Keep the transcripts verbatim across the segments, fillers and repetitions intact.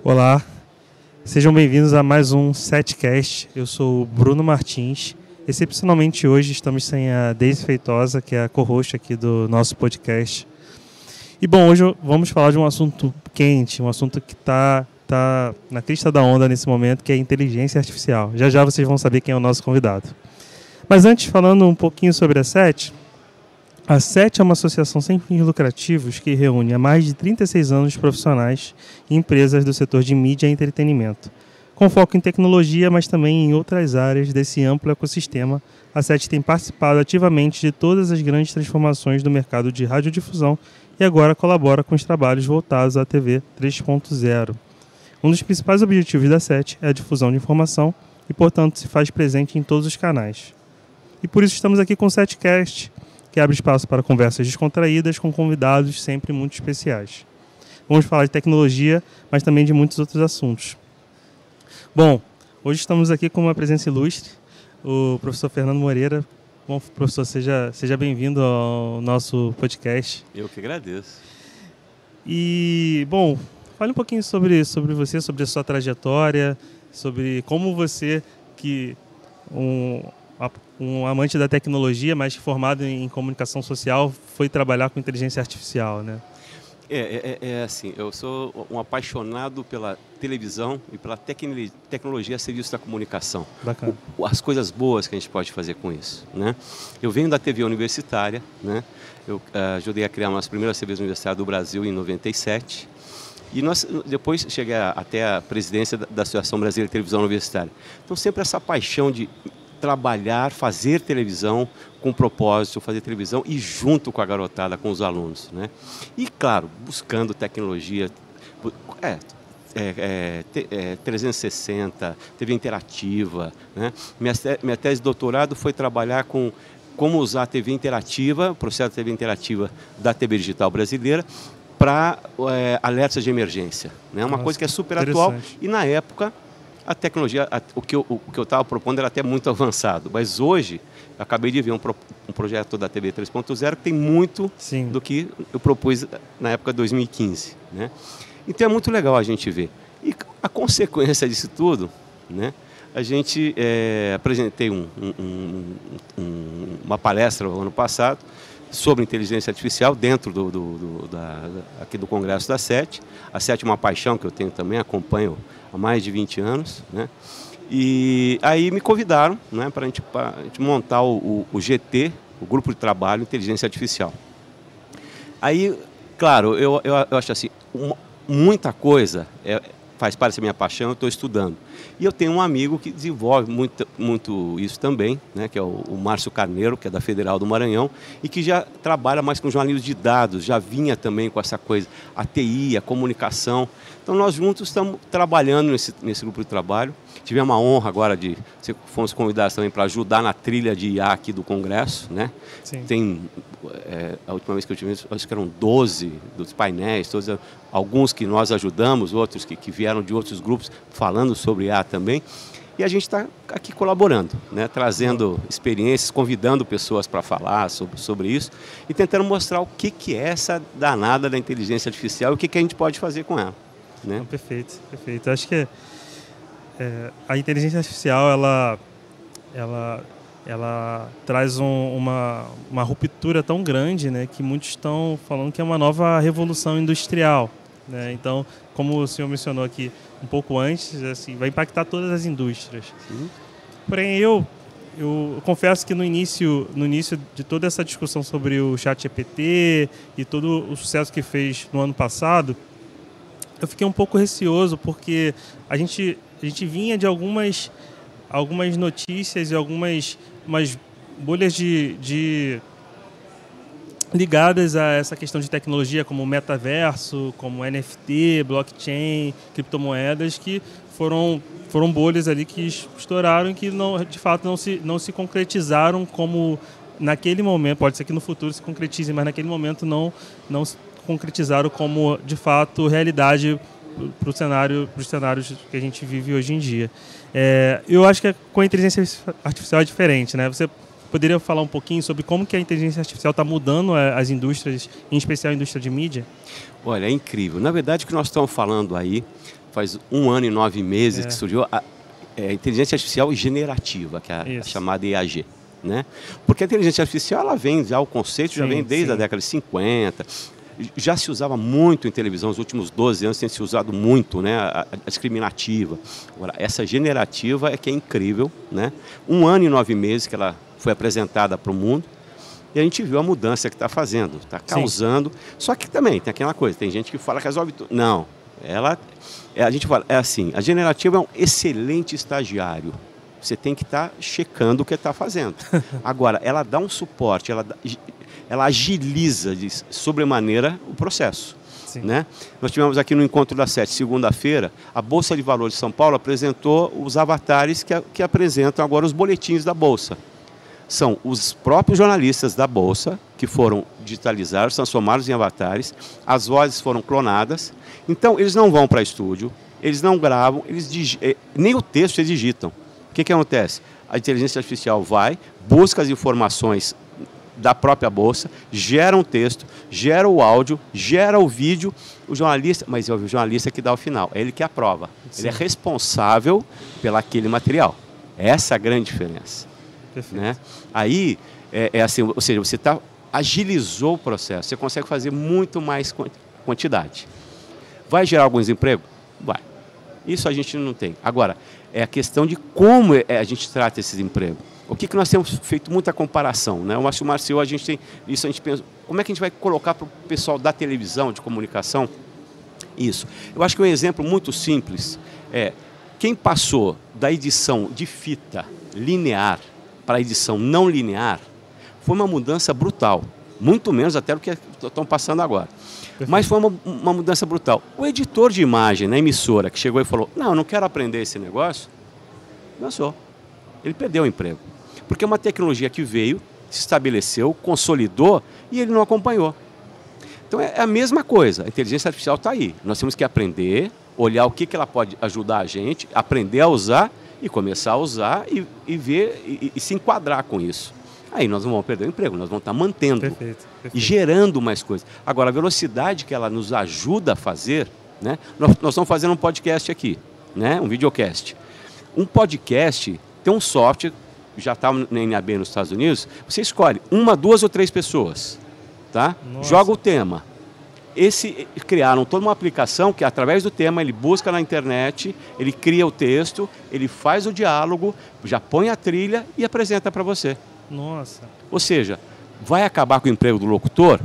Olá, sejam bem-vindos a mais um SETcast. Eu sou o Bruno Martins. Excepcionalmente hoje estamos sem a Deise Feitosa, que é a co-host aqui do nosso podcast. E bom, hoje vamos falar de um assunto quente, um assunto que está tá na crista da onda nesse momento, que é a inteligência artificial. Já já vocês vão saber quem é o nosso convidado. Mas antes, falando um pouquinho sobre a SET, a SET é uma associação sem fins lucrativos que reúne há mais de trinta e seis anos profissionais e empresas do setor de mídia e entretenimento. Com foco em tecnologia, mas também em outras áreas desse amplo ecossistema, a SET tem participado ativamente de todas as grandes transformações do mercado de radiodifusão e agora colabora com os trabalhos voltados à T V três ponto zero. Um dos principais objetivos da SET é a difusão de informação e, portanto, se faz presente em todos os canais. E por isso estamos aqui com o SETcast, que abre espaço para conversas descontraídas com convidados sempre muito especiais. Vamos falar de tecnologia, mas também de muitos outros assuntos. Bom, hoje estamos aqui com uma presença ilustre, o professor Fernando Moreira. Bom, professor, seja, seja bem-vindo ao nosso podcast. Eu que agradeço. E, bom, fale um pouquinho sobre, sobre você, sobre a sua trajetória, sobre como você, que um, um amante da tecnologia, mas formado em comunicação social, foi trabalhar com inteligência artificial, né? É, é, é assim, eu sou um apaixonado pela televisão e pela tecno- tecnologia a serviço da comunicação. Bacana. O, as coisas boas que a gente pode fazer com isso, né? Eu venho da T V universitária, né? Eu uh, ajudei a criar uma das primeiras T Vs universitárias do Brasil em noventa e sete. E nós, depois cheguei a, até a presidência da, da Associação Brasileira de Televisão Universitária. Então sempre essa paixão de trabalhar, fazer televisão com propósito, fazer televisão e junto com a garotada, com os alunos, né? E claro, buscando tecnologia, é, é, é, é, trezentos e sessenta, T V interativa, né? Minha, minha tese de doutorado foi trabalhar com como usar a T V interativa, o processo de T V interativa da T V digital brasileira, para é, alertas de emergência, né? Uma Nossa, coisa que é super atual e na época a tecnologia, a, o que eu o que eu estava propondo era até muito avançado, mas hoje eu acabei de ver um, pro, um projeto da T V três ponto zero que tem muito Sim. do que eu propus na época de dois mil e quinze, né? Então é muito legal a gente ver. E a consequência disso tudo, né? A gente é, apresentei um, um, um, uma palestra no ano passado sobre inteligência artificial dentro do, do, do, da, aqui do Congresso da SET. A SET é uma paixão que eu tenho também, acompanho há mais de vinte anos, né? E aí me convidaram, né, para a gente montar o, o, o G T, o Grupo de Trabalho Inteligência Artificial. Aí, claro, eu, eu, eu acho assim, uma, muita coisa é, faz parte da minha paixão, eu estou estudando. E eu tenho um amigo que desenvolve muito, muito isso também, né, que é o, o Márcio Carneiro, que é da Federal do Maranhão, e que já trabalha mais com jornalismo de dados, já vinha também com essa coisa, a T I, a comunicação. Então nós juntos estamos trabalhando nesse, nesse grupo de trabalho. Tivemos a honra agora de fomos convidados também para ajudar na trilha de I A aqui do Congresso, né? Sim. Tem, é, a última vez que eu tive, acho que eram doze dos painéis, todos, alguns que nós ajudamos, outros que, que vieram de outros grupos falando sobre I A também. E a gente está aqui colaborando, né? Trazendo experiências, convidando pessoas para falar sobre, sobre isso e tentando mostrar o que, que é essa danada da inteligência artificial e o que, que a gente pode fazer com ela, né? Não, perfeito, perfeito. Acho que é, a inteligência artificial ela, ela, ela traz um, uma, uma ruptura tão grande, né, que muitos estão falando que é uma nova revolução industrial, né? Então, como o senhor mencionou aqui um pouco antes, assim, vai impactar todas as indústrias. Sim. Porém, eu, eu confesso que no início, no início de toda essa discussão sobre o ChatGPT e todo o sucesso que fez no ano passado, eu fiquei um pouco receoso porque a gente, a gente vinha de algumas, algumas notícias e algumas umas bolhas de, de ligadas a essa questão de tecnologia, como metaverso, como N F T, blockchain, criptomoedas, que foram, foram bolhas ali que estouraram e que não, de fato não se, não se concretizaram como naquele momento. Pode ser que no futuro se concretize, mas naquele momento não, não se concretizaram como, de fato, realidade para o cenário, para os cenários que a gente vive hoje em dia. É, eu acho que com a inteligência artificial é diferente, né? Você poderia falar um pouquinho sobre como que a inteligência artificial está mudando as indústrias, em especial a indústria de mídia? Olha, é incrível. Na verdade, o que nós estamos falando aí faz um ano e nove meses é. que surgiu a, a inteligência artificial generativa, que é a, a chamada I A G. Né? Porque a inteligência artificial, ela vem, já o conceito já sim, vem desde sim. a década de cinquenta, já se usava muito em televisão, nos últimos doze anos tem se usado muito, né? a, a discriminativa. Agora, essa generativa é que é incrível, né? Um ano e nove meses que ela foi apresentada para o mundo, e a gente viu a mudança que está fazendo, está causando, sim. Só que também tem aquela coisa, tem gente que fala que resolve tudo. Não, ela, a gente fala, é assim, a generativa é um excelente estagiário. Você tem que estar tá checando o que está fazendo. Agora, ela dá um suporte, ela, dá, ela agiliza de sobremaneira o processo. Né? Nós tivemos aqui no Encontro da Sete, segunda-feira, a Bolsa de Valores de São Paulo apresentou os avatares que, que apresentam agora os boletins da Bolsa. São os próprios jornalistas da Bolsa que foram digitalizados, transformados em avatares, as vozes foram clonadas. Então, eles não vão para estúdio, eles não gravam, eles dig... nem o texto eles digitam. O que, que acontece? A inteligência artificial vai, busca as informações da própria Bolsa, gera um texto, gera o áudio, gera o vídeo, o jornalista, mas é o jornalista que dá o final, é ele que aprova. Sim. Ele é responsável pelo aquele material. Essa é a grande diferença. Perfeito. Né? Aí, é, é assim, ou seja, você tá, agilizou o processo, você consegue fazer muito mais quantidade. Vai gerar algum desemprego? Vai. Isso a gente não tem. Agora, é a questão de como a gente trata esses empregos. O que, que nós temos feito muita comparação, né? Eu acho que o Marcio, a gente tem isso, a gente pensa, como é que a gente vai colocar para o pessoal da televisão, de comunicação, isso. Eu acho que um exemplo muito simples é, quem passou da edição de fita linear para a edição não linear, foi uma mudança brutal, muito menos até do que estão passando agora. Perfeito. Mas foi uma, uma mudança brutal. O editor de imagem na emissora que chegou e falou, não, eu não quero aprender esse negócio, lançou. Ele perdeu o emprego. Porque é uma tecnologia que veio, se estabeleceu, consolidou e ele não acompanhou. Então é a mesma coisa, a inteligência artificial está aí. Nós temos que aprender, olhar o que, que ela pode ajudar a gente, aprender a usar e começar a usar e, e ver e, e se enquadrar com isso. Aí nós não vamos perder o emprego, nós vamos estar mantendo perfeito, perfeito. E gerando mais coisas. Agora, a velocidade que ela nos ajuda a fazer, né? Nós, nós estamos fazendo um podcast aqui, né? Um videocast. Um podcast tem um software, já está na N A B nos Estados Unidos, você escolhe uma, duas ou três pessoas, tá? Joga o tema. Esse, criaram toda uma aplicação que, através do tema, ele busca na internet, ele cria o texto, ele faz o diálogo, já põe a trilha e apresenta para você. Nossa. Ou seja, vai acabar com o emprego do locutor?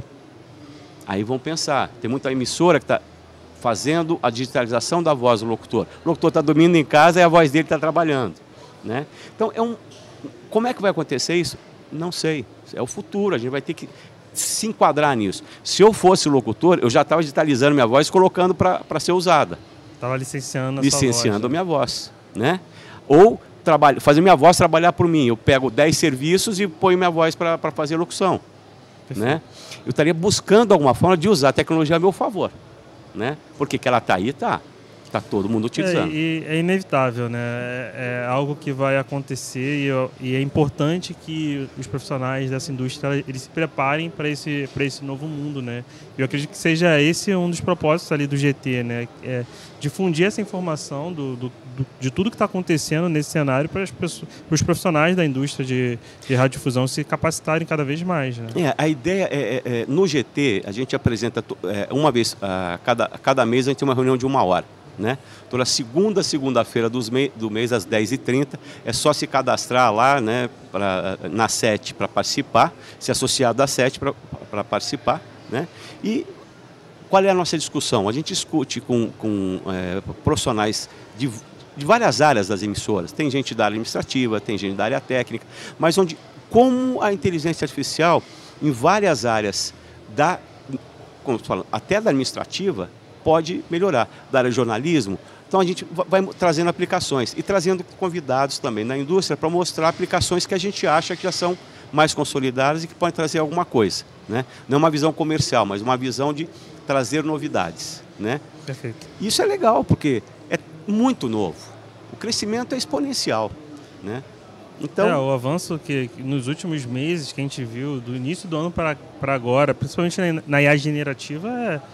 Aí vão pensar, tem muita emissora que está fazendo a digitalização da voz do locutor. O locutor está dormindo em casa e a voz dele está trabalhando. Né? Então, é um, como é que vai acontecer isso? Não sei. É o futuro, a gente vai ter que se enquadrar nisso. Se eu fosse locutor, eu já estava digitalizando minha voz e colocando para ser usada. Estava licenciando a Licenciando sua voz, a minha voz. Né? Ou trabalho, fazer minha voz trabalhar por mim. Eu pego dez serviços e ponho minha voz para fazer locução. Né? Eu estaria buscando alguma forma de usar a tecnologia a meu favor. Né? Porque que ela está aí, está. Está todo mundo utilizando. É, e é inevitável, né? É, é algo que vai acontecer e, e é importante que os profissionais dessa indústria eles se preparem para esse, para esse novo mundo, né? Eu acredito que seja esse um dos propósitos ali do G T, né? É difundir essa informação do, do, do, de tudo que está acontecendo nesse cenário para, as pessoas, para os profissionais da indústria de, de radiodifusão se capacitarem cada vez mais, né? É, a ideia é, é, é, no G T, a gente apresenta é, uma vez, a cada, a cada mês a gente tem uma reunião de uma hora. Né? Toda segunda, segunda-feira do mês, às dez e trinta, é só se cadastrar lá, né, pra, na sete para participar, se associar da sete para participar. Né? E qual é a nossa discussão? A gente discute com, com é, profissionais de, de várias áreas das emissoras. Tem gente da área administrativa, tem gente da área técnica, mas onde, como a inteligência artificial, em várias áreas, da, como falo, até da administrativa, pode melhorar, da área de jornalismo. Então a gente vai trazendo aplicações e trazendo convidados também na indústria para mostrar aplicações que a gente acha que já são mais consolidadas e que podem trazer alguma coisa. Né? Não uma visão comercial, mas uma visão de trazer novidades. Né? Perfeito. Isso é legal, porque é muito novo. O crescimento é exponencial. Né? Então, é, o avanço que nos últimos meses que a gente viu, do início do ano para agora, principalmente na I A generativa, é...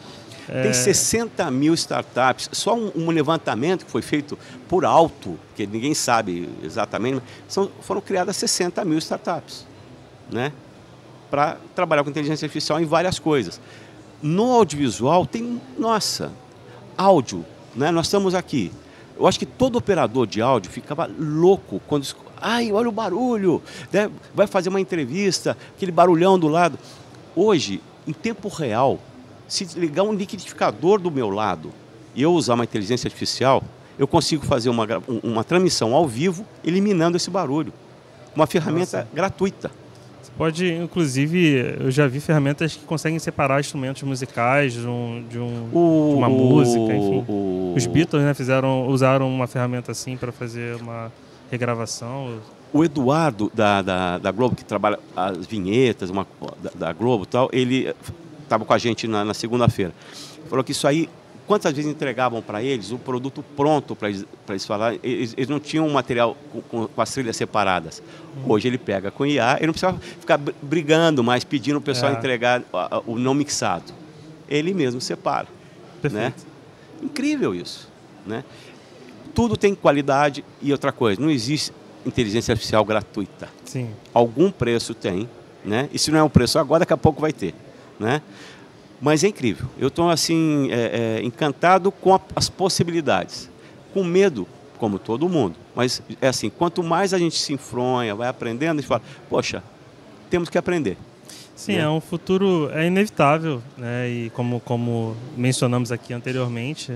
É... Tem sessenta mil startups. Só um, um levantamento que foi feito por alto, que ninguém sabe exatamente, são, foram criadas sessenta mil startups, né? Para trabalhar com inteligência artificial em várias coisas. No audiovisual tem, nossa, áudio, né? Nós estamos aqui. Eu acho que todo operador de áudio ficava louco quando... Ai, olha o barulho, né? Vai fazer uma entrevista, aquele barulhão do lado. Hoje, em tempo real, se ligar um liquidificador do meu lado e eu usar uma inteligência artificial, eu consigo fazer uma, uma transmissão ao vivo, eliminando esse barulho. Uma ferramenta Nossa. gratuita. Você pode, inclusive, eu já vi ferramentas que conseguem separar instrumentos musicais de, um, de, um, o, de uma o, música, enfim. O, Os Beatles, né, fizeram, usaram uma ferramenta assim para fazer uma regravação. O Eduardo da, da, da Globo, que trabalha as vinhetas uma, da, da Globo e tal, ele estava com a gente na, na segunda-feira. Falou que isso aí, quantas vezes entregavam para eles o produto pronto para eles, eles falarem, eles, eles não tinham um material com, com, com as trilhas separadas. Hum. Hoje ele pega com I A, ele não precisa ficar brigando mais, pedindo o pessoal é. entregar o, o não mixado. Ele mesmo separa. Perfeito. Né? Incrível isso. Né? Tudo tem qualidade e outra coisa, não existe inteligência artificial gratuita. Sim. Algum preço tem, né? E se não é um preço agora, daqui a pouco vai ter, né? Mas é incrível. Eu estou assim é, é, encantado com a, as possibilidades, com medo, como todo mundo. Mas é assim, quanto mais a gente se enfronha, vai aprendendo, a gente fala, poxa, temos que aprender. Sim, né? É um futuro é inevitável, né? E como como mencionamos aqui anteriormente.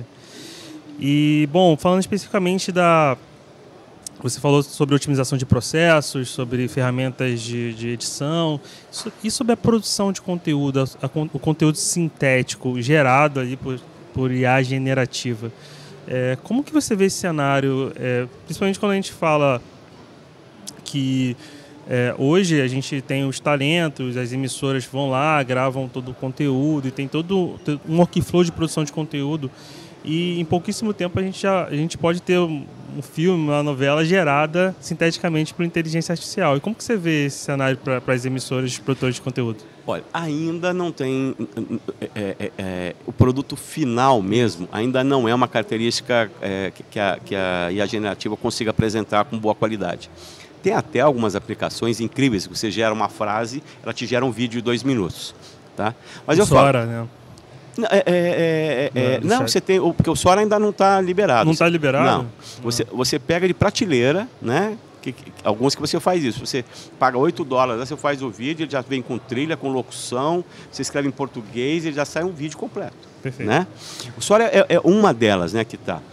E bom, falando especificamente da Você falou sobre otimização de processos, sobre ferramentas de, de edição e sobre a produção de conteúdo, a, a, o conteúdo sintético gerado ali por, por I A generativa. É, como que você vê esse cenário, é, principalmente quando a gente fala que é, hoje a gente tem os talentos, as emissoras vão lá, gravam todo o conteúdo e tem todo um workflow de produção de conteúdo. E em pouquíssimo tempo a gente, já, a gente pode ter um, um filme, uma novela gerada sinteticamente por inteligência artificial. E como que você vê esse cenário para as emissoras e produtores de conteúdo? Olha, ainda não tem... É, é, é, o produto final mesmo ainda não é uma característica é, que, a, que a I A generativa consiga apresentar com boa qualidade. Tem até algumas aplicações incríveis, que você gera uma frase, ela te gera um vídeo de dois minutos. Tá? Mas eu Sora, falo, né? É, é, é, é, não, não você tem, porque o Sora ainda não está liberado. Não está liberado? Não. Você, você pega de prateleira, né? Que, que, alguns que você faz isso. Você paga oito dólares, aí você faz o vídeo, ele já vem com trilha, com locução, você escreve em português, ele já sai um vídeo completo. Perfeito. Né? O Sora é, é uma delas, né, que está.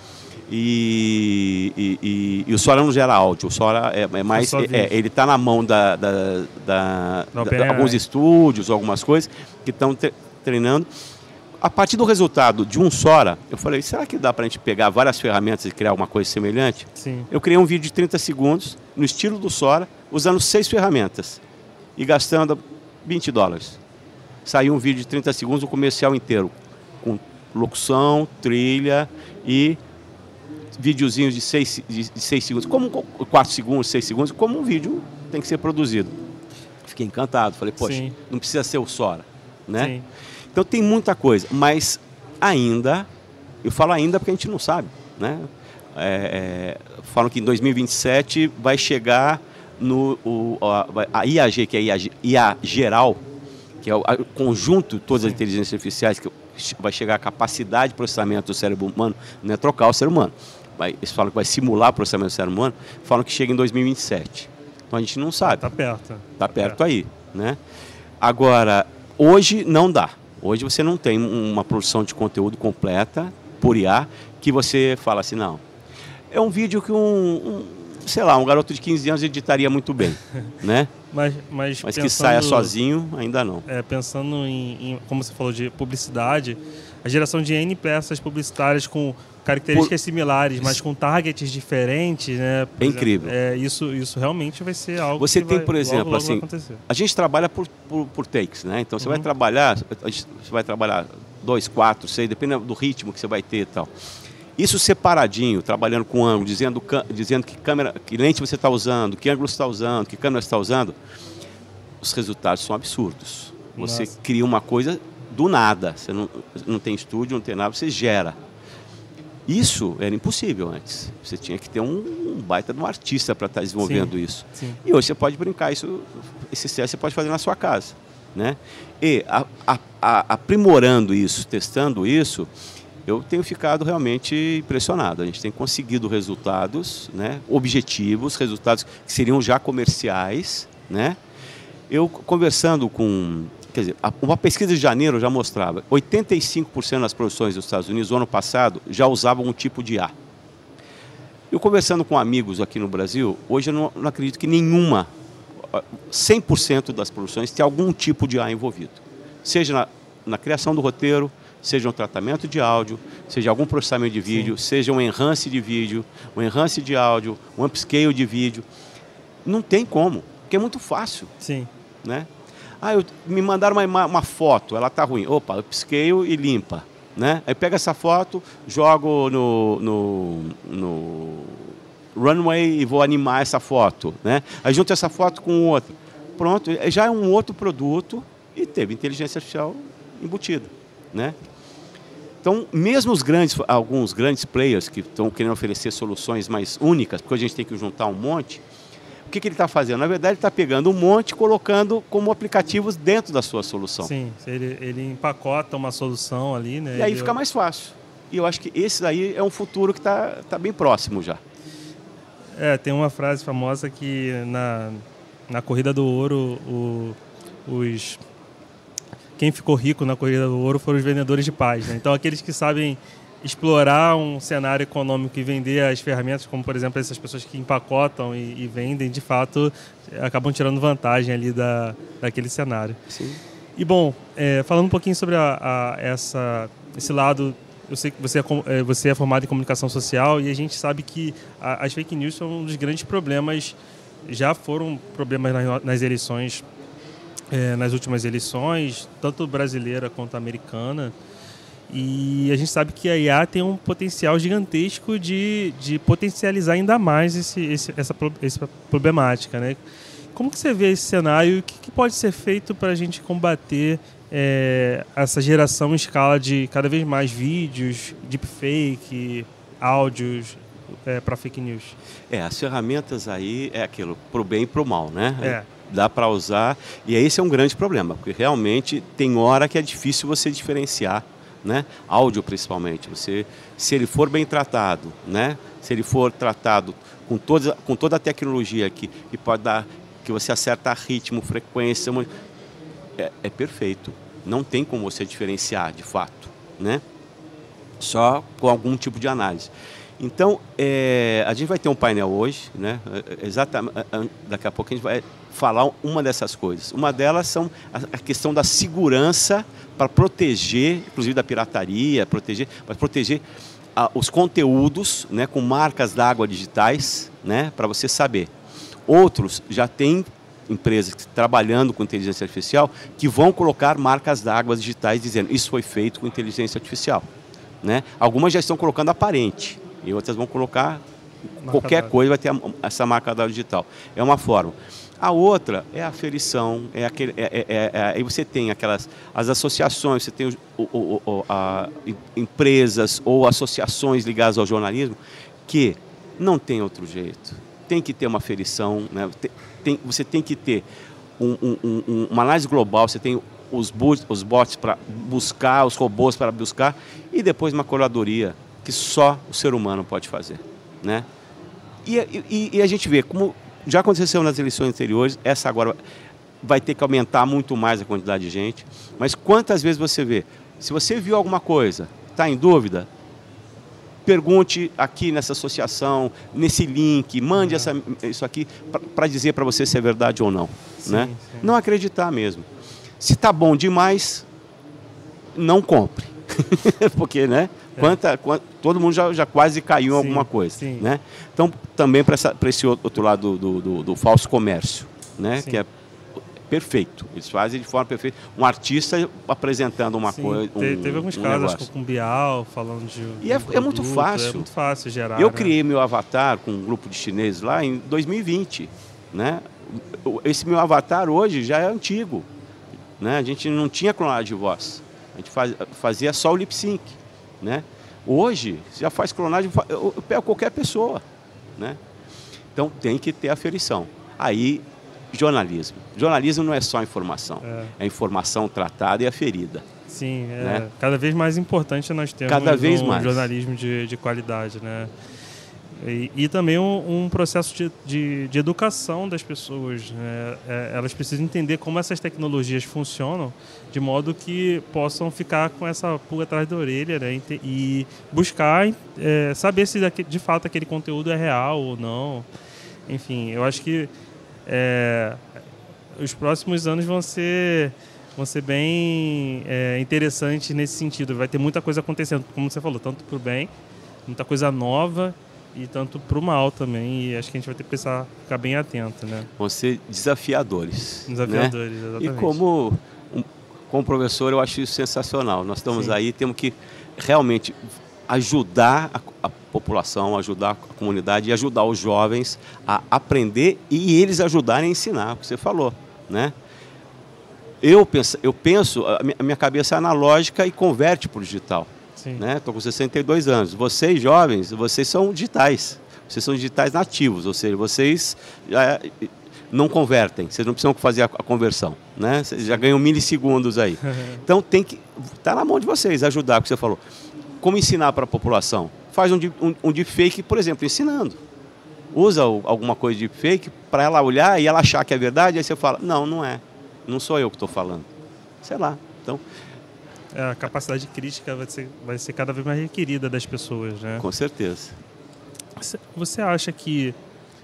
E, e, e, e o Sora não gera áudio, o Sora é, é mais. É, é, ele está na mão da, da, da, da, da alguns estúdios, algumas coisas que estão treinando. A partir do resultado de um Sora, eu falei, será que dá para a gente pegar várias ferramentas e criar alguma coisa semelhante? Sim. Eu criei um vídeo de trinta segundos, no estilo do Sora, usando seis ferramentas e gastando vinte dólares. Saiu um vídeo de trinta segundos, o comercial inteiro, com locução, trilha e videozinhos de seis, de seis segundos, como quatro segundos, seis segundos, como um vídeo tem que ser produzido. Fiquei encantado, falei, poxa, Sim. não precisa ser o Sora, né? Sim. Então tem muita coisa, mas ainda, eu falo ainda porque a gente não sabe, né? É, é, falam que em dois mil e vinte e sete vai chegar no, o, a, a I A G, que é a I A, I A geral, que é o a, conjunto de todas Sim. as inteligências artificiais, que vai chegar a capacidade de processamento do cérebro humano, não é trocar o ser humano. Vai, eles falam que vai simular o processamento do cérebro humano, falam que chega em dois mil e vinte e sete. Então a gente não sabe. Está perto. Está tá perto, perto aí, né? Agora, hoje não dá. Hoje você não tem uma produção de conteúdo completa por I A que você fala assim, não. É um vídeo que um, um sei lá, um garoto de quinze anos editaria muito bem, né? Mas, mas, mas pensando, que saia sozinho, ainda não. É, pensando em, em, como você falou, de publicidade, a geração de N peças publicitárias com características por... similares, mas com targets diferentes, né? Por é exemplo, incrível. É, isso, isso realmente vai ser algo você que tem, vai, por exemplo, logo, logo assim, a gente trabalha por, por, por takes, né? Então você uhum. vai trabalhar, você vai trabalhar dois, quatro, seis, dependendo do ritmo que você vai ter e tal. Isso separadinho, trabalhando com ângulo, dizendo, dizendo que câmera, que lente você está usando, que ângulo você está usando, que câmera você está usando, os resultados são absurdos. Você Nossa. cria uma coisa do nada. Você não, não tem estúdio, não tem nada, você gera. Isso era impossível antes. Você tinha que ter um, um baita de um artista para estar desenvolvendo sim, isso. Sim. E hoje você pode brincar, isso, esse teste você pode fazer na sua casa. Né? E a, a, a, aprimorando isso, testando isso, eu tenho ficado realmente impressionado. A gente tem conseguido resultados, né, objetivos, resultados que seriam já comerciais. Né? Eu conversando com... Quer dizer, uma pesquisa de janeiro já mostrava oitenta e cinco por cento das produções dos Estados Unidos, no ano passado, já usavam um tipo de I A. Eu conversando com amigos aqui no Brasil, hoje eu não, não acredito que nenhuma, cem por cento das produções tem algum tipo de I A envolvido. Seja na, na criação do roteiro, seja um tratamento de áudio, seja algum processamento de vídeo, sim, seja um enhance de vídeo, um enhance de áudio, um upscale de vídeo. Não tem como, porque é muito fácil. Sim. Né? Ah, eu, me mandaram uma, uma foto, ela está ruim. Opa, upscale e limpa. Né? Aí pega essa foto, jogo no, no, no runway e vou animar essa foto. Né? Aí junto essa foto com outra. Pronto, já é um outro produto e teve inteligência artificial embutida. Né? Então, mesmo os grandes, alguns grandes players que estão querendo oferecer soluções mais únicas, porque a gente tem que juntar um monte, o que, que ele está fazendo? Na verdade, ele está pegando um monte e colocando como aplicativos dentro da sua solução. Sim, ele, ele empacota uma solução ali, né? E aí ele... fica mais fácil. E eu acho que esse daí é um futuro que está tá bem próximo já. É, tem uma frase famosa que na, na Corrida do Ouro, o, os... quem ficou rico na Corrida do Ouro foram os vendedores de paz. Né? Então, aqueles que sabem explorar um cenário econômico e vender as ferramentas, como, por exemplo, essas pessoas que empacotam e, e vendem, de fato, acabam tirando vantagem ali da, daquele cenário. Sim. E, bom, é, falando um pouquinho sobre a, a, essa, esse lado, eu sei que você é, você é formado em comunicação social e a gente sabe que a, as fake news são um dos grandes problemas, já foram problemas nas, nas eleições, é, nas últimas eleições, tanto brasileira quanto americana. E a gente sabe que a I A tem um potencial gigantesco de, de potencializar ainda mais esse, esse, essa, essa problemática, né? Como que você vê esse cenário e o que, que pode ser feito para a gente combater é, essa geração em escala de cada vez mais vídeos, deepfake, áudios é, para fake news? É, as ferramentas aí é aquilo, pro bem e pro mal, né? É. Dá para usar, e esse é um grande problema, porque realmente tem hora que é difícil você diferenciar. Né? Áudio principalmente, você, se ele for bem tratado, né? Se ele for tratado com toda, com toda a tecnologia que, que pode dar, que você acerta ritmo, frequência, é, é perfeito. Não tem como você diferenciar de fato, né? Só com algum tipo de análise. Então, é, a gente vai ter um painel hoje, né? Exatamente, daqui a pouco a gente vai falar uma dessas coisas. Uma delas são a, a questão da segurança para proteger, inclusive da pirataria, proteger, para proteger ah, os conteúdos, né, com marcas d'água digitais, né, para você saber. Outros já têm empresas trabalhando com inteligência artificial que vão colocar marcas d'água digitais dizendo isso foi feito com inteligência artificial. Né? Algumas já estão colocando aparente e outras vão colocar marca qualquer coisa, vai ter a, essa marca d'água digital. É uma forma. A outra é a aferição, é aquele, é, é, é, é, aí você tem aquelas as associações, você tem o, o, o, a, empresas ou associações ligadas ao jornalismo que não tem outro jeito. Tem que ter uma aferição, né? tem, tem, você tem que ter um, um, um, uma análise global, você tem os, bots, os bots para buscar, os robôs para buscar, e depois uma curadoria que só o ser humano pode fazer. Né? E, e, e a gente vê como... Já aconteceu nas eleições anteriores, essa agora vai ter que aumentar muito mais a quantidade de gente. Mas quantas vezes você vê? Se você viu alguma coisa, está em dúvida, pergunte aqui nessa associação, nesse link, mande essa, isso aqui para dizer para você se é verdade ou não. Sim, né? Sim. Não acreditar mesmo. Se está bom demais, não compre. Porque, né? Quanta, quanta, todo mundo já, já quase caiu em sim, alguma coisa. Sim. Né? Então, também para esse outro lado do, do, do falso comércio, né? Que é perfeito. Eles fazem de forma perfeita. Um artista apresentando uma sim, coisa. Um, teve alguns um casos com o Bial falando de. E é, um é muito fácil. É muito fácil gerar. Eu né? criei meu avatar com um grupo de chineses lá em dois mil e vinte. Né? Esse meu avatar hoje já é antigo. Né? A gente não tinha clonagem de voz. A gente faz, fazia só o lip sync, né? Hoje, você já faz clonagem, eu, eu pego qualquer pessoa, né? Então, tem que ter aferição. Aí, jornalismo. Jornalismo não é só informação, é, é informação tratada e aferida. Sim, é né? Cada vez mais importante nós termos cada vez um mais. jornalismo de, de qualidade, né? E, e também um, um processo de, de, de educação das pessoas, né? É, elas precisam entender como essas tecnologias funcionam, de modo que possam ficar com essa pulga atrás da orelha, né? E, e buscar é, saber se de fato aquele conteúdo é real ou não. Enfim, eu acho que é, os próximos anos vão ser, vão ser bem é, interessantes nesse sentido. Vai ter muita coisa acontecendo, como você falou, tanto para o bem, muita coisa nova, e tanto para o mal também, e acho que a gente vai ter que precisar ficar bem atento, né? Vão ser desafiadores. Desafiadores, né? exatamente. E como, um, como professor, eu acho isso sensacional. Nós estamos Sim. aí, temos que realmente ajudar a, a população, ajudar a comunidade e ajudar os jovens a aprender e eles ajudarem a ensinar, o que você falou, né? Eu penso, eu penso a minha cabeça é analógica e converte para o digital. Estou né? com sessenta e dois anos. Vocês, jovens, vocês são digitais. Vocês são digitais nativos, ou seja, vocês já não convertem, vocês não precisam fazer a, a conversão. Né? Vocês já ganham milissegundos aí. Então, tem que tá na mão de vocês ajudar, o que você falou. Como ensinar para a população? Faz um, um, um deepfake, por exemplo, ensinando. Usa o, alguma coisa de deepfake para ela olhar e ela achar que é verdade, aí você fala, não, não é. Não sou eu que estou falando. Sei lá. Então... a capacidade crítica vai ser, vai ser cada vez mais requerida das pessoas, né? Com certeza. Você acha que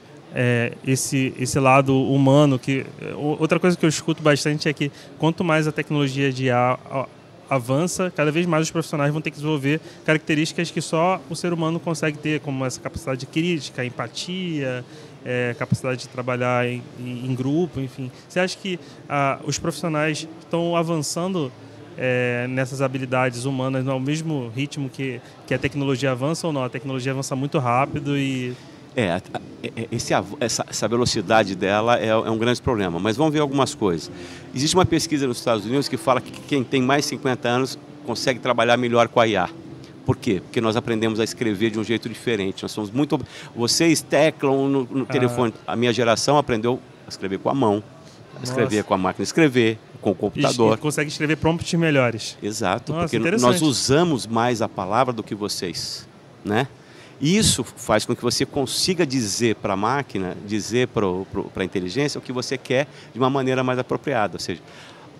é, esse, esse lado humano, que outra coisa que eu escuto bastante é que quanto mais a tecnologia de A I avança, cada vez mais os profissionais vão ter que desenvolver características que só o ser humano consegue ter, como essa capacidade crítica, empatia, é, capacidade de trabalhar em, em grupo, enfim. Você acha que ah, os profissionais estão avançando É, nessas habilidades humanas no mesmo ritmo que, que a tecnologia avança ou não? A tecnologia avança muito rápido e... É, esse, essa, essa velocidade dela é, é um grande problema, mas vamos ver algumas coisas. Existe uma pesquisa nos Estados Unidos que fala que quem tem mais de cinquenta anos consegue trabalhar melhor com a I A. Por quê? Porque nós aprendemos a escrever de um jeito diferente. Nós somos muito... Vocês teclam no, no telefone. Ah. A minha geração aprendeu a escrever com a mão, a escrever com a máquina de escrever, com o computador. E consegue escrever prompts melhores. Exato, Nossa, porque nós usamos mais a palavra do que vocês, né? Isso faz com que você consiga dizer para a máquina, dizer para a inteligência o que você quer de uma maneira mais apropriada. Ou seja,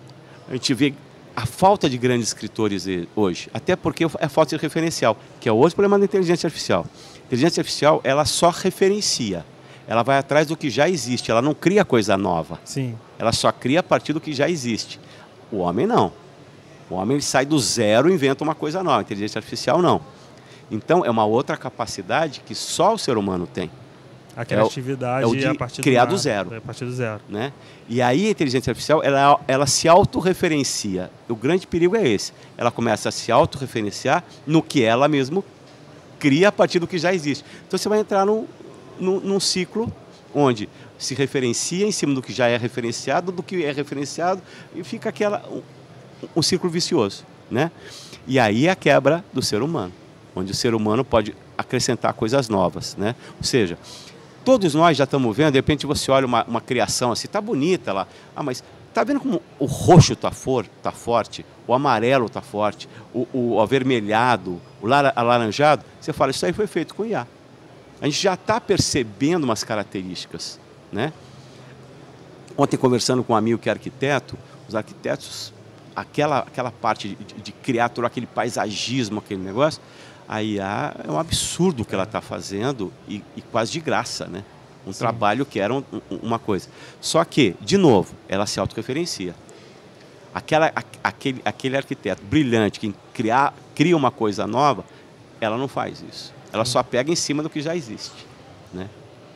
a gente vê a falta de grandes escritores hoje, até porque é a falta de referencial, que é outro problema da inteligência artificial. A inteligência artificial, ela só referencia. Ela vai atrás do que já existe, ela não cria coisa nova. Sim. Ela só cria a partir do que já existe. O homem não. O homem ele sai do zero e inventa uma coisa nova. A inteligência artificial não. Então é uma outra capacidade que só o ser humano tem. A criatividade é o, é o de a partir criar do, do zero. É a partir do zero. Né? E aí a inteligência artificial ela, ela se autorreferencia. O grande perigo é esse. Ela começa a se autorreferenciar no que ela mesma cria a partir do que já existe. Então você vai entrar num, num, num ciclo onde se referencia em cima do que já é referenciado, do que é referenciado, e fica aquela, um, um círculo vicioso. Né? E aí é a quebra do ser humano, onde o ser humano pode acrescentar coisas novas. Né? Ou seja, todos nós já estamos vendo, de repente você olha uma, uma criação assim, está bonita lá, ah, mas está vendo como o roxo está for, tá forte, o amarelo está forte, o, o avermelhado, o lar, alaranjado? Você fala, isso aí foi feito com I A. A gente já está percebendo umas características. Né? Ontem, conversando com um amigo que é arquiteto, os arquitetos, aquela, aquela parte de, de criar todo aquele paisagismo, aquele negócio, a I A é um absurdo o que ela está fazendo e, e quase de graça, né? Um Sim. trabalho que era um, um, uma coisa. Só que, de novo, ela se autorreferencia. Aquela, a, aquele, aquele arquiteto brilhante que criar, cria uma coisa nova, ela não faz isso. Ela Sim. só pega em cima do que já existe. Né?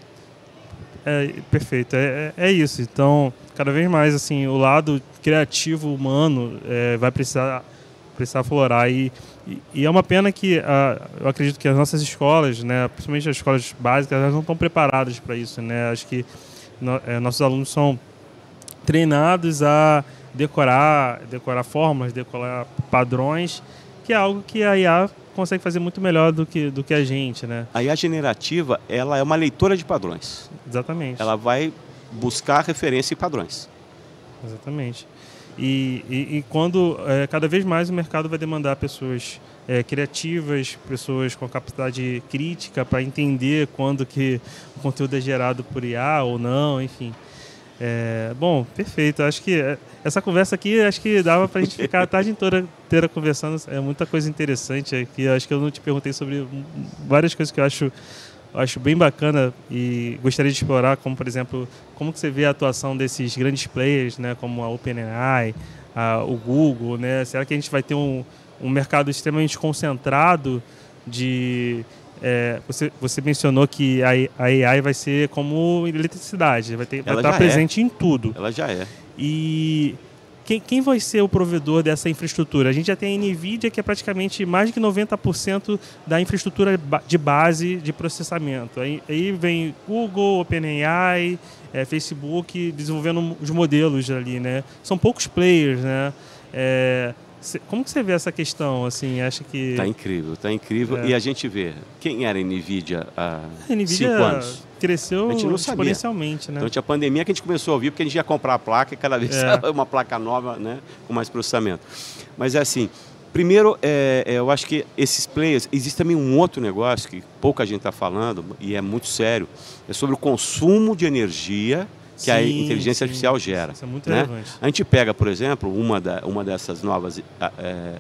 É, perfeito, é, é isso. Então, cada vez mais assim, o lado criativo humano é, vai precisar, precisar aflorar. E, e, e é uma pena que a, eu acredito que as nossas escolas, né, principalmente as escolas básicas, elas não estão preparadas para isso. Né? Acho que no, é, nossos alunos são treinados a, decorar, decorar fórmulas, decorar padrões, que é algo que a I A consegue fazer muito melhor do que, do que a gente, né? A I A generativa, ela é uma leitora de padrões. Exatamente. Ela vai buscar referência e padrões. Exatamente. E, e, e quando é, cada vez mais o mercado vai demandar pessoas é, criativas, pessoas com capacidade crítica para entender quando que o conteúdo é gerado por I A ou não, enfim. É, bom, perfeito. Acho que essa conversa aqui, acho que dava para a gente ficar a tarde inteira, inteira conversando. É muita coisa interessante aqui. Acho que eu não te perguntei sobre várias coisas que eu acho, acho bem bacana e gostaria de explorar, como, por exemplo, como que você vê a atuação desses grandes players, né, como a OpenAI, a, o Google, né? Será que a gente vai ter um, um mercado extremamente concentrado de... É, você, você mencionou que a, a A I vai ser como eletricidade, vai, ter, vai estar presente é. em tudo. Ela já é. E quem, quem vai ser o provedor dessa infraestrutura? A gente já tem a NVIDIA, que é praticamente mais de noventa por cento da infraestrutura de base de processamento. Aí, aí vem Google, OpenAI, é, Facebook, desenvolvendo os modelos ali, né? São poucos players, né? É, como que você vê essa questão? Assim, acha que... Está incrível, está incrível. É. E a gente vê, quem era a NVIDIA há a NVIDIA cinco anos? Cresceu exponencialmente, né? Durante a pandemia que a gente começou a ouvir, porque a gente ia comprar a placa e cada vez é. uma placa nova, né, com mais processamento. Mas é assim, primeiro, é, é, eu acho que esses players... Existe também um outro negócio que pouca gente está falando, e é muito sério, é sobre o consumo de energia que sim, a inteligência sim, artificial gera. Isso é muito né? relevante. A gente pega, por exemplo, uma, da, uma dessas novas... É,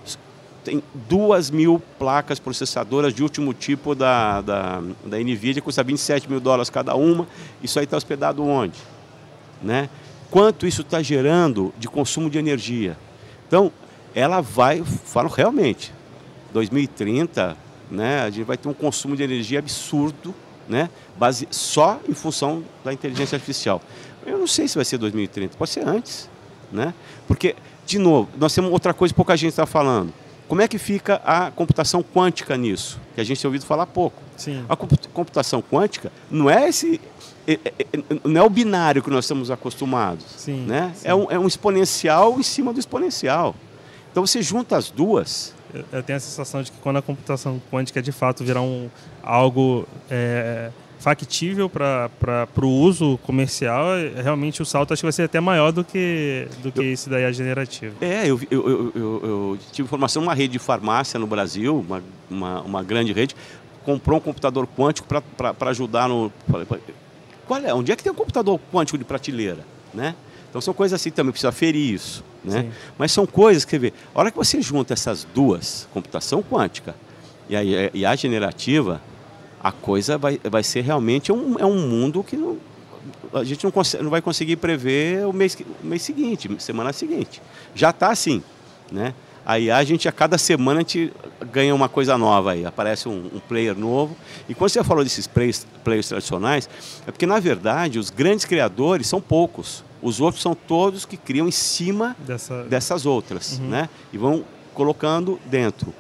tem duas mil placas processadoras de último tipo da, da, da NVIDIA, custa vinte e sete mil dólares cada uma. Isso aí está hospedado onde? Né? Quanto isso está gerando de consumo de energia? Então, ela vai... Falo realmente, dois mil e trinta, né, a gente vai ter um consumo de energia absurdo, né, base, só em função da inteligência artificial. Eu não sei se vai ser dois mil e trinta, pode ser antes, né? Porque, de novo, nós temos outra coisa que pouca gente está falando. Como é que fica a computação quântica nisso? Que a gente tem ouvido falar pouco. Sim. A computação quântica não é esse, não é o binário que nós estamos acostumados, sim, né? Sim. É, um, é um exponencial em cima do exponencial. Então você junta as duas. Eu, eu tenho a sensação de que quando a computação quântica de fato virar um, algo é, factível para o uso comercial, realmente o salto acho que vai ser até maior do que, do que eu, esse daí a generativa. É, eu, eu, eu, eu, eu tive informação, uma rede de farmácia no Brasil, uma, uma, uma grande rede, comprou um computador quântico para ajudar no... Qual é? Onde é que tem um computador quântico de prateleira? Né? Então são coisas assim também, precisa ferir isso. Né? Mas são coisas que, vê, a hora que você junta essas duas, computação quântica e a, e a generativa, a coisa vai, vai ser realmente um, é um mundo que não, a gente não, consegue, não vai conseguir prever o mês, o mês seguinte, semana seguinte. Já está assim. Né? Aí a gente, a cada semana, a gente ganha uma coisa nova aí, aparece um, um player novo. E quando você falou desses players, players tradicionais, é porque, na verdade, os grandes criadores são poucos. Os outros são todos que criam em cima Dessa... dessas outras, uhum. né? E vão colocando dentro.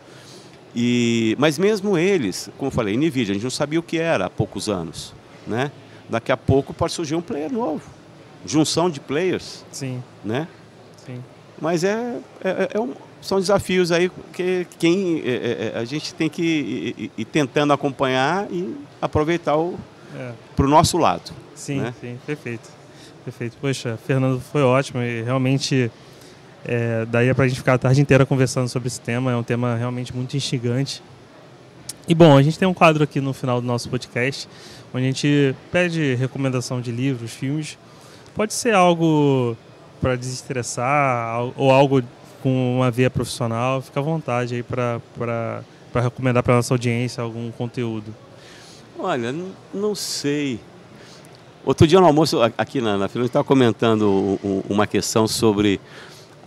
E... Mas mesmo eles, como eu falei, NVIDIA, a gente não sabia o que era há poucos anos, né? Daqui a pouco pode surgir um player novo. Junção de players. Sim. Né? Sim. Mas é, é, é um, são desafios aí que quem, é, é, a gente tem que ir, ir, ir tentando acompanhar e aproveitar é. para o nosso lado. Sim, né? sim, perfeito. Perfeito. Poxa, Fernando, foi ótimo e realmente é, daí é para a gente ficar a tarde inteira conversando sobre esse tema, é um tema realmente muito instigante. E bom, a gente tem um quadro aqui no final do nosso podcast, onde a gente pede recomendação de livros, filmes. Pode ser algo para desestressar ou algo com uma veia profissional, fica à vontade aí para para recomendar para a nossa audiência algum conteúdo. Olha, não, não sei... Outro dia no almoço, aqui na, na fila, a gente estava comentando uma questão sobre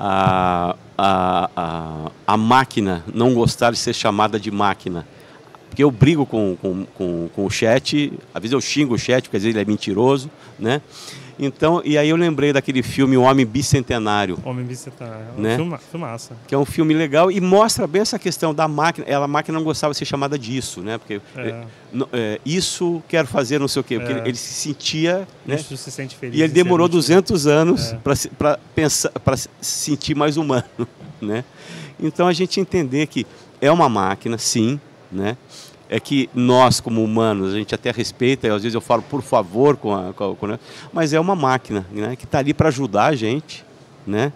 a, a, a, a máquina não gostar de ser chamada de máquina. Porque eu brigo com, com, com, com o chat, às vezes eu xingo o chat, porque às vezes ele é mentiroso, né? Então, e aí eu lembrei daquele filme O Homem Bicentenário. Homem Bicentenário, é um né? filma, filmaça. Que é um filme legal e mostra bem essa questão da máquina. Ela, a máquina não gostava de ser chamada disso, né? Porque É. é, isso quero fazer, não sei o quê. Porque É. ele, ele se sentia, né? Isso se sente feliz. E ele de demorou ser duzentos anos É. para pensar, para se sentir mais humano, né? Então a gente entender que é uma máquina, sim, né? É que nós, como humanos, a gente até respeita, e às vezes eu falo por favor, com a, com a, com a, mas é uma máquina, né, que está ali para ajudar a gente, né?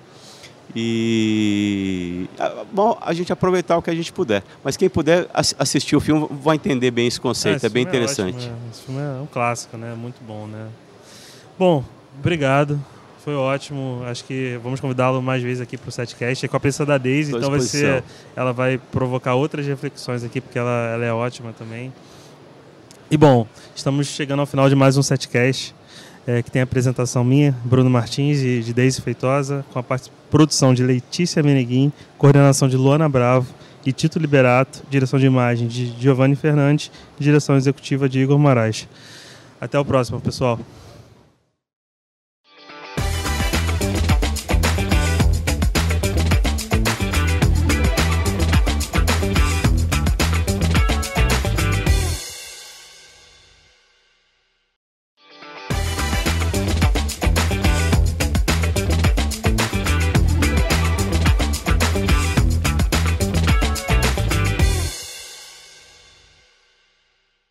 E bom, a gente aproveitar o que a gente puder. Mas quem puder assistir o filme vai entender bem esse conceito, é, esse é bem interessante. É ótimo, é. Esse filme é um clássico, né? Muito bom, né? Bom, obrigado. Foi ótimo. Acho que vamos convidá-lo mais vezes aqui para o SETcast. É com a presença da Daisy, então vai ser, ela vai provocar outras reflexões aqui, porque ela, ela é ótima também. E bom, estamos chegando ao final de mais um SETcast, é, que tem a apresentação minha, Bruno Martins, e de Daisy Feitosa, com a parte, produção de Letícia Meneguin, coordenação de Luana Bravo e Tito Liberato, direção de imagem de Giovanni Fernandes e direção executiva de Igor Moraes. Até o próximo, pessoal.